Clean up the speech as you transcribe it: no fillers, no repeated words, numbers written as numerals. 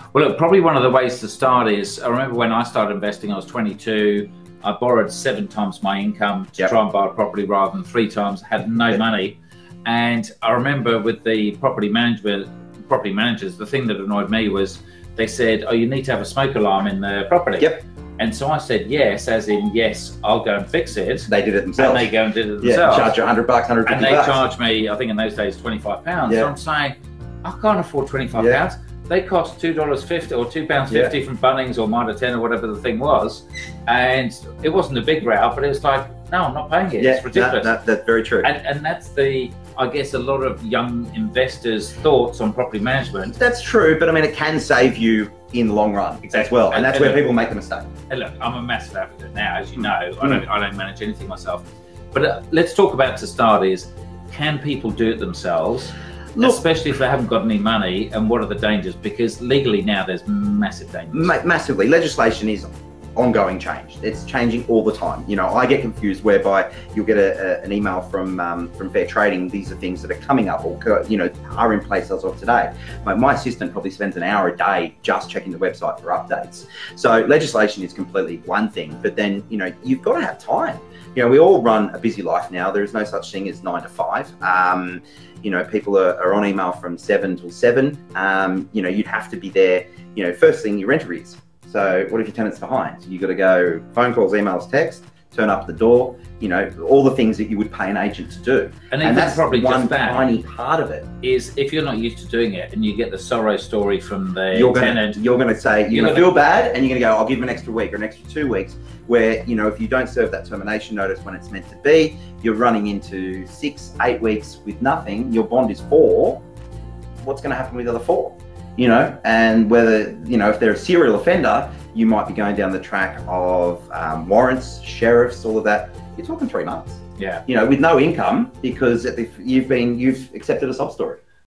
Well, look, probably one of the ways to start is, I remember when I started investing, I was 22. I borrowed 7 times my income to try and buy a property rather than 3 times. I had no money. And I remember with the property managers, the thing that annoyed me was they said, oh, you need to have a smoke alarm in the property. And so I said yes, as in yes, I'll go and fix it. They did it themselves. And they go and did it themselves. Charge you $100, $150. And they charged me, I think in those days, £25. So I'm saying, I can't afford £25. They cost $2.50 or £2.50 from Bunnings or Mitre 10 or whatever the thing was. And it wasn't a big route, but it was like, no, I'm not paying it. It's ridiculous. That's very true. And that's the, I guess, a lot of young investors' thoughts on property management. That's true, but I mean, it can save you in the long run as well. And that's where people make the mistake. And look, I'm a massive advocate now, as you know. I don't manage anything myself. But let's talk about, to start, is can people do it themselves? Look, especially if they haven't got any money, and what are the dangers? Because legally now there's massive dangers. Massively. Legislation is ongoing change. It's changing all the time. You know, I get confused whereby you'll get an email from Fair Trading. These are things that are coming up or, you know, are in place as of today. My assistant probably spends an hour a day just checking the website for updates. So legislation is completely one thing, but then, you know, you've got to have time. You know, we all run a busy life now. There is no such thing as 9 to 5. You know, people are on email from 7 till 7. You know, you'd have to be there. You know, first thing, your rent arrears. So what if your tenant's behind? You got to go phone calls, emails, text, turn up the door, you know, all the things that you would pay an agent to do. And that's probably one tiny part of it. Is if you're not used to doing it and you get the sorrow story from the tenant. You're going to say, you're going to feel bad, and you're going to go, I'll give him an extra week or an extra 2 weeks, where, you know, if you don't serve that termination notice when it's meant to be, you're running into 6, 8 weeks with nothing. Your bond is 4. What's going to happen with the other 4? You know, and whether, you know, if they're a serial offender, you might be going down the track of warrants, sheriffs, all of that. You're talking 3 months. Yeah. You know, with no income, because you've accepted a sob story.